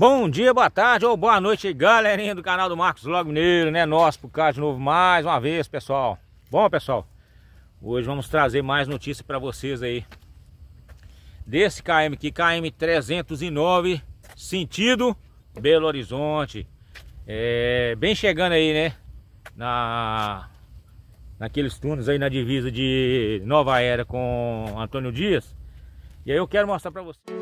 Bom dia, boa tarde ou boa noite, galerinha do canal do Marcos Vlog Mineiro, né? Nosso por cá de novo mais uma vez, pessoal. Bom, pessoal, hoje vamos trazer mais notícias para vocês aí desse KM aqui, KM 309, sentido Belo Horizonte. Bem chegando aí, né? Naqueles túneis aí na divisa de Nova Era com Antônio Dias. E aí eu quero mostrar para vocês.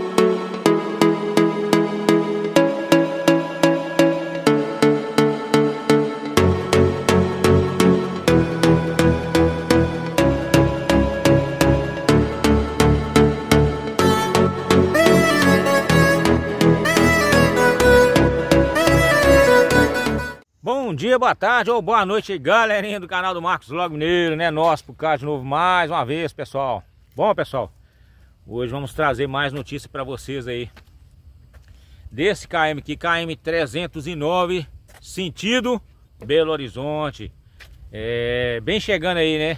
Bom dia, boa tarde ou boa noite, galerinha do canal do Marcos Vlog Mineiro, né? Nosso por cá de novo mais uma vez, pessoal. Bom, pessoal, hoje vamos trazer mais notícias para vocês aí desse KM aqui, KM 309, sentido Belo Horizonte. Bem chegando aí, né?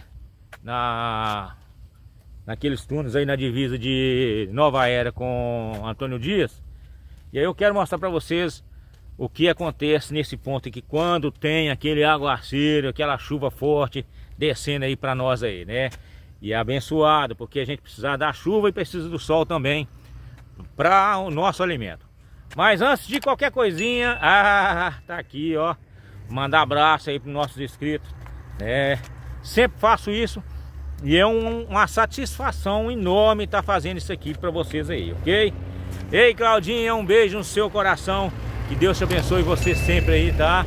Naqueles túneis aí na divisa de Nova Era com Antônio Dias. E aí eu quero mostrar para vocês o que acontece nesse ponto aqui quando tem aquele aguaceiro, aquela chuva forte descendo aí para nós aí, né? E é abençoado, porque a gente precisa da chuva e precisa do sol também para o nosso alimento. Mas antes de qualquer coisinha, tá aqui, ó, mandar abraço aí para os nossos inscritos, né? Sempre faço isso e é uma satisfação enorme estar fazendo isso aqui para vocês aí, ok? Ei, Claudinha, um beijo no seu coração. Que Deus te abençoe você sempre aí, tá?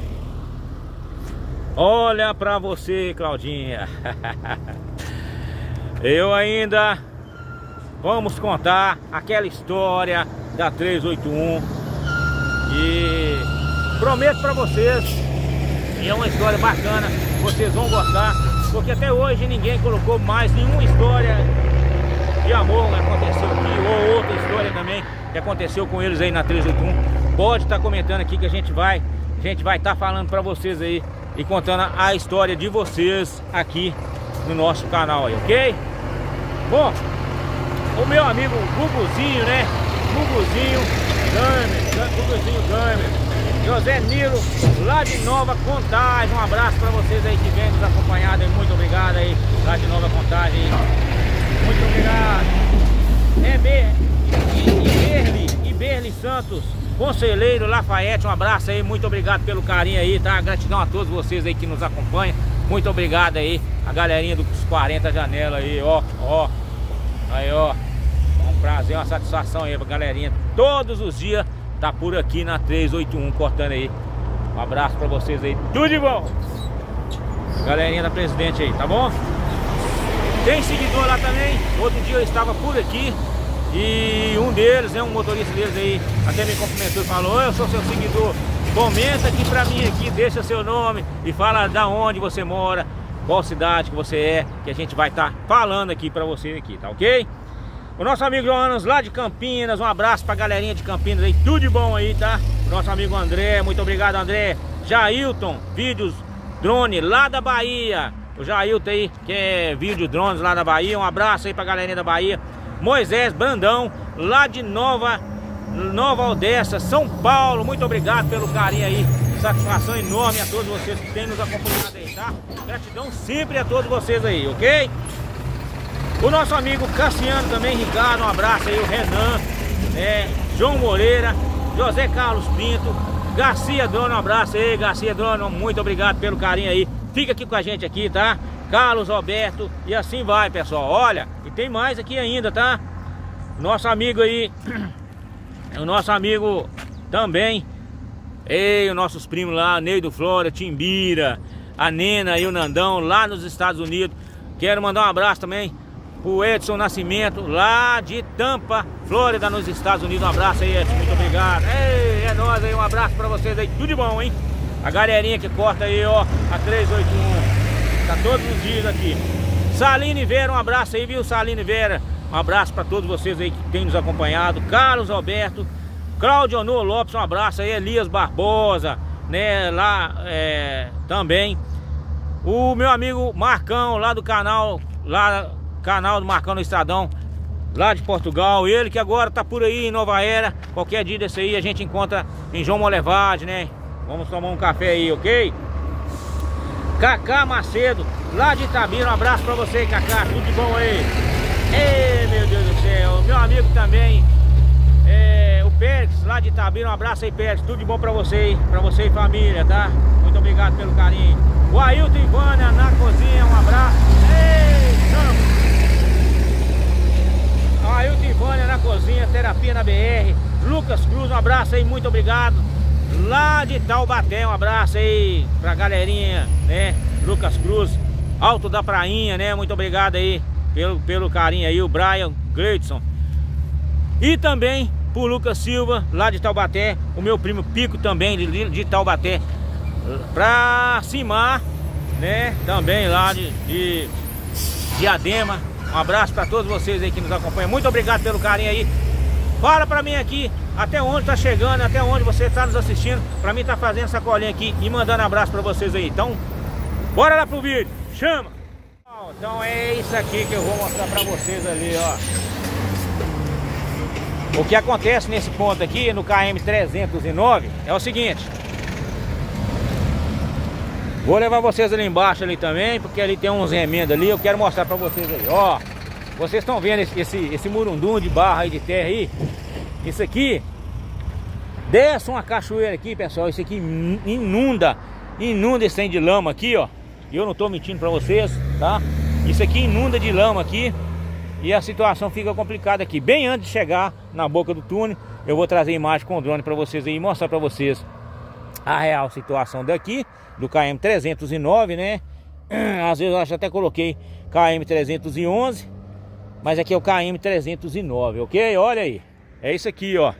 Olha pra você, Claudinha. Eu ainda vamos contar aquela história da 381 e prometo pra vocês que é uma história bacana, vocês vão gostar, porque até hoje ninguém colocou mais nenhuma história de amor que aconteceu aqui, ou outra história também que aconteceu com eles aí na 381. Pode estar comentando aqui que a gente vai estar falando para vocês aí e contando a história de vocês aqui no nosso canal aí, ok? Bom, o meu amigo Guguzinho, né? Guguzinho Gamer, José Nilo, lá de Nova Contagem. Um abraço para vocês aí que vem nos acompanhando aí. Muito obrigado aí, lá de Nova Contagem. Muito obrigado. Iberli Santos, Conselheiro Lafayette, um abraço aí, muito obrigado pelo carinho aí, tá? Gratidão a todos vocês aí que nos acompanham. Muito obrigado aí, a galerinha dos 40 janelas aí, ó. Aí, ó. Um prazer, uma satisfação aí pra galerinha. Todos os dias tá por aqui na 381 cortando aí. Um abraço pra vocês aí, tudo de bom. Galerinha da Presidente aí, tá bom? Tem seguidor lá também. Outro dia eu estava por aqui e um deles, né, um motorista deles aí, até me cumprimentou e falou: eu sou seu seguidor, comenta aqui pra mim aqui, deixa seu nome e fala da onde você mora, qual cidade que você é, que a gente vai estar falando aqui pra você aqui, tá ok? O nosso amigo Joanas lá de Campinas, um abraço pra galerinha de Campinas aí, tudo de bom aí, tá? O nosso amigo André, muito obrigado, André. Jailton, vídeos drone lá da Bahia. O Jailton aí, que é vídeo drones lá da Bahia, um abraço aí pra galerinha da Bahia. Moisés Brandão, lá de Nova Odessa, São Paulo, muito obrigado pelo carinho aí, satisfação enorme a todos vocês que têm nos acompanhado aí, tá? Gratidão sempre a todos vocês aí, ok? O nosso amigo Cassiano também, Ricardo, um abraço aí, o Renan, João Moreira, José Carlos Pinto, Garcia Drono, um abraço aí, Garcia Drono, muito obrigado pelo carinho aí, fica aqui com a gente aqui, tá? Carlos Roberto, e assim vai, pessoal. Olha, e tem mais aqui ainda, tá? Nosso amigo aí, o nosso amigo também, os nossos primos lá, Neido Flora, Timbira, a Nena e o Nandão, lá nos Estados Unidos. Quero mandar um abraço também pro Edson Nascimento, lá de Tampa, Flórida, nos Estados Unidos. Um abraço aí, Edson, muito obrigado. É nóis aí, um abraço pra vocês aí, tudo de bom, hein? A galerinha que corta aí, ó, a 381. Tá todos os dias aqui. Saline Vera, um abraço aí, viu, Saline Vera? Um abraço para todos vocês aí que tem nos acompanhado. Carlos Alberto, Claudio Honor Lopes, um abraço aí. Elias Barbosa, né, lá também. O meu amigo Marcão, lá do canal, canal do Marcão no Estadão. lá de Portugal. Ele que agora tá por aí em Nova Era. Qualquer dia desse aí a gente encontra em João Molevade, né? Vamos tomar um café aí, ok? Cacá Macedo, lá de Itabira. Um abraço pra você, Cacá. Tudo de bom aí? Ei, meu Deus do céu. Meu amigo também, o Pérez, lá de Itabira. Um abraço aí, Pérez. Tudo de bom pra você e família, tá? Muito obrigado pelo carinho. O Ailton Ivânia na cozinha. Um abraço. Ei, chama! Ailton Ivânia na cozinha, terapia na BR. Lucas Cruz, um abraço aí, muito obrigado. Lá de Taubaté, um abraço aí pra galerinha, né? Lucas Cruz, Alto da Prainha, né? Muito obrigado aí pelo carinho aí, o Brian Gleidson. E também pro Lucas Silva, lá de Taubaté, o meu primo Pico também de Taubaté. Pra Cimar, né? Também lá de Diadema. Um abraço pra todos vocês aí que nos acompanham. Muito obrigado pelo carinho aí. Fala pra mim aqui, até onde tá chegando, até onde você tá nos assistindo. Pra mim tá fazendo essa colinha aqui e mandando abraço pra vocês aí. Então, bora lá pro vídeo, chama! Então é isso aqui que eu vou mostrar pra vocês ali, ó. O que acontece nesse ponto aqui, no KM 309, é o seguinte. Vou levar vocês ali embaixo ali também, porque ali tem uns remendos ali, eu quero mostrar pra vocês aí, ó. Vocês estão vendo esse murundum de barra aí, de terra aí? Isso aqui desce uma cachoeira aqui, pessoal. Isso aqui inunda esse trem de lama aqui, ó. E eu não tô mentindo pra vocês, tá? Isso aqui inunda de lama aqui. E a situação fica complicada aqui. Bem antes de chegar na boca do túnel, eu vou trazer imagem com o drone pra vocês aí e mostrar pra vocês a real situação daqui, do KM 309, né? Às vezes eu acho até coloquei KM 311, mas aqui é o KM 309, ok? Olha aí, é isso aqui, ó.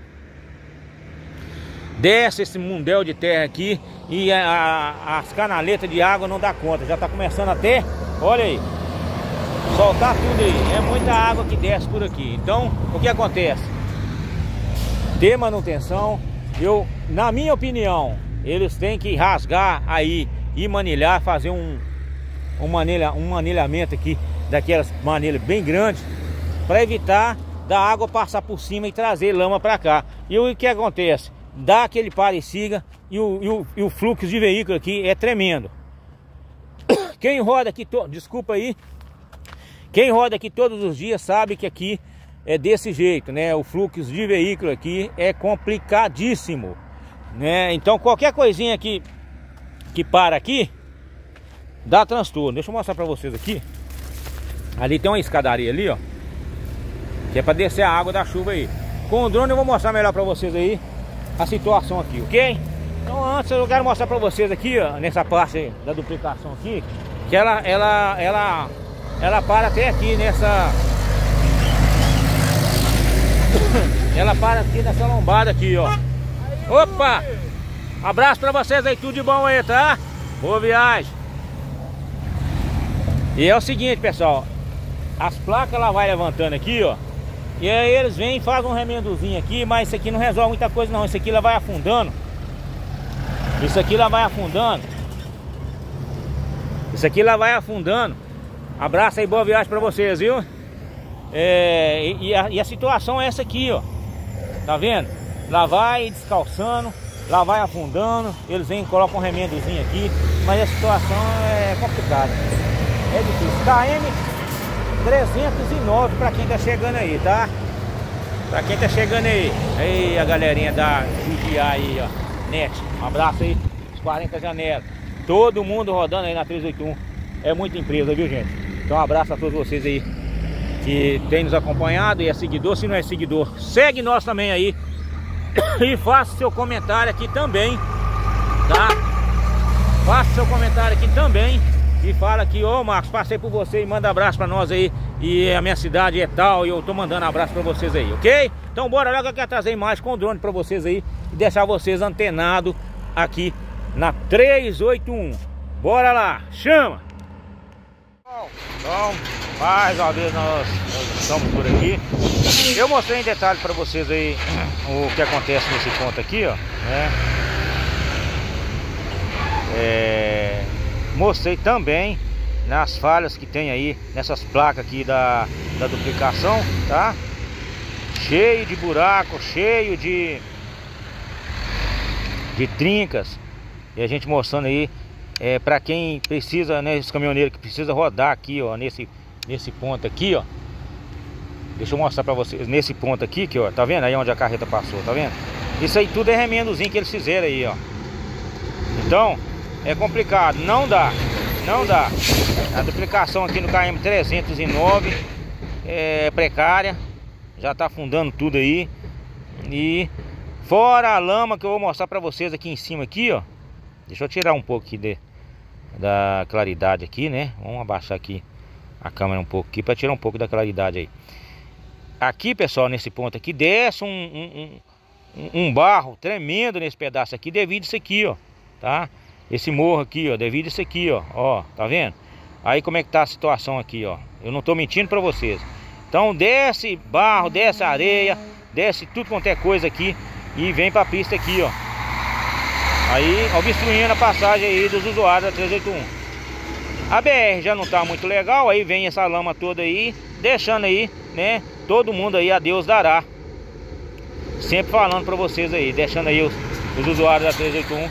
Desce esse mundel de terra aqui e as canaletas de água não dá conta. Já tá começando até, olha aí, soltar tudo aí. É muita água que desce por aqui. Então, o que acontece? Ter manutenção, na minha opinião, eles têm que rasgar aí e manilhar, fazer um manilhamento aqui, daquelas manilhas bem grandes, para evitar da água passar por cima e trazer lama para cá. E o que acontece? Dá aquele pare e siga e o fluxo de veículo aqui é tremendo. Quem roda aqui, desculpa aí, quem roda aqui todos os dias sabe que aqui é desse jeito, né? O fluxo de veículo aqui é complicadíssimo, né? Então qualquer coisinha que para aqui dá transtorno. Deixa eu mostrar para vocês aqui. Ali tem uma escadaria ali, ó, que é para descer a água da chuva aí. Com o drone eu vou mostrar melhor para vocês aí a situação aqui, ok? Então antes eu quero mostrar para vocês aqui, ó, nessa parte aí, da duplicação aqui, que ela para até aqui nessa ela para aqui nessa lombada aqui, ó. Opa! Abraço para vocês aí, tudo de bom aí, tá? Boa viagem! E é o seguinte, pessoal, as placas ela vai levantando aqui, ó, e aí eles vêm e fazem um remendozinho aqui, mas isso aqui não resolve muita coisa não. Isso aqui ela vai afundando. Isso aqui ela vai afundando. Isso aqui ela vai afundando. Abraço aí, boa viagem pra vocês, viu? E a situação é essa aqui, ó. Tá vendo? Lá vai descalçando, lá vai afundando. Eles vêm e colocam um remendozinho aqui, mas a situação é complicada. É difícil. KM 309 pra quem tá chegando aí, tá? Pra quem tá chegando aí. Aí a galerinha da GGA aí, ó, NET. Um abraço aí, os 40 janelas. Todo mundo rodando aí na 381. É muita empresa, viu, gente? Então um abraço a todos vocês aí que tem nos acompanhado e é seguidor. Se não é seguidor, segue nós também aí. E faça seu comentário aqui também, tá? Faça seu comentário aqui também e fala aqui, ô Marcos, passei por você e manda abraço pra nós aí. E a minha cidade é tal e eu tô mandando abraço pra vocês aí, ok? Então bora lá que eu quero trazer imagem com o drone pra vocês aí e deixar vocês antenados aqui na 381. Bora lá, chama! Então, mais uma vez nós estamos por aqui. Eu mostrei em detalhe pra vocês aí o que acontece nesse ponto aqui, ó, né? Mostrei também nas falhas que tem aí nessas placas aqui da duplicação, tá? Cheio de buraco, cheio de trincas. E a gente mostrando aí para quem precisa, né, esse caminhoneiro que precisa rodar aqui, ó, nesse ponto aqui, ó. Deixa eu mostrar pra vocês, nesse ponto aqui, que, ó, tá vendo aí onde a carreta passou, tá vendo? Isso aí tudo é remendozinho que eles fizeram aí, ó. Então, é complicado, não dá. A duplicação aqui no KM 309 é precária, já tá afundando tudo aí. E fora a lama que eu vou mostrar pra vocês aqui em cima aqui, ó. Deixa eu tirar um pouco aqui da claridade aqui, né? Vamos abaixar aqui a câmera um pouco aqui para tirar um pouco da claridade aí. Aqui, pessoal, nesse ponto aqui desce um barro tremendo nesse pedaço aqui devido a isso aqui, ó, tá? Esse morro aqui, ó, devido a isso aqui, ó, tá vendo? Aí como é que tá a situação aqui, ó. Eu não tô mentindo pra vocês. Então desce barro, desce areia, desce tudo quanto é coisa aqui e vem pra pista aqui, ó. Aí obstruindo a passagem aí dos usuários da 381. A BR já não tá muito legal, aí vem essa lama toda aí, deixando aí, né, todo mundo aí a Deus dará. Sempre falando pra vocês aí, deixando aí os usuários da 381.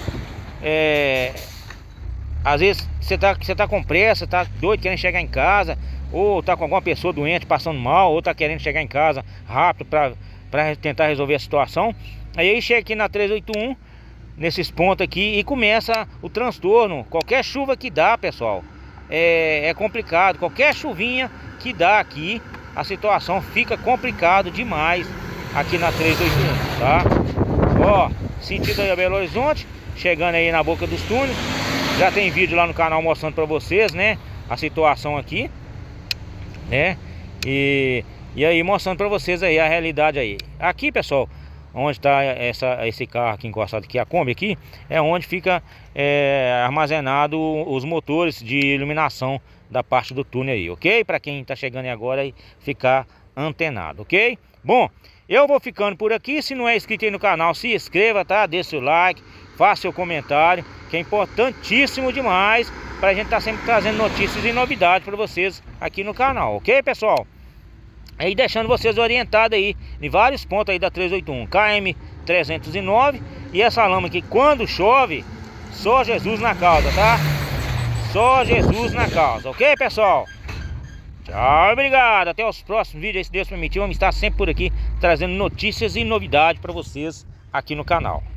Às vezes você tá com pressa, tá doido querendo chegar em casa, ou tá com alguma pessoa doente passando mal, ou tá querendo chegar em casa rápido pra tentar resolver a situação. Aí chega aqui na 381, nesses pontos aqui, e começa o transtorno. Qualquer chuva que dá, pessoal, é complicado. Qualquer chuvinha que dá aqui, a situação fica complicado demais aqui na 381, tá? Ó, sentido aí a Belo Horizonte, chegando aí na boca dos túneis. Já tem vídeo lá no canal mostrando pra vocês, né, a situação aqui, né? E aí mostrando pra vocês aí a realidade aí. Aqui, pessoal, onde está esse carro aqui encostado aqui, a Kombi aqui, é onde fica armazenado os motores de iluminação da parte do túnel aí, ok? Para quem está chegando aí agora e ficar antenado, ok? Bom, eu vou ficando por aqui. Se não é inscrito aí no canal, se inscreva, tá? Deixe seu like, faça seu comentário, que é importantíssimo demais para a gente estar sempre trazendo notícias e novidades para vocês aqui no canal, ok, pessoal? Aí deixando vocês orientados aí em vários pontos aí da 381, KM 309. E essa lama aqui, quando chove, só Jesus na causa, tá? Só Jesus na causa, ok, pessoal? Tchau, obrigado. Até os próximos vídeos aí, se Deus permitir. Vamos estar sempre por aqui trazendo notícias e novidades para vocês aqui no canal.